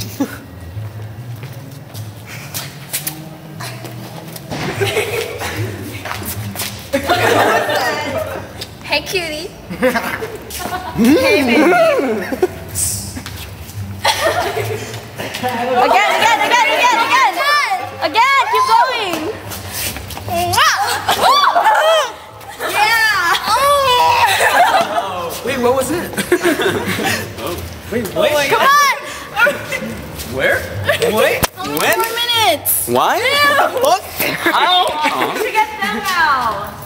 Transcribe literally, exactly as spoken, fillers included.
Hey, cutie. Hey, baby. Again, again, again, again, again. Again, keep going. Yeah. Wait, what was it? Wait, wait. Come on. Where? Wait. Only When? four minutes. Why? Yeah. What? How? To get them out.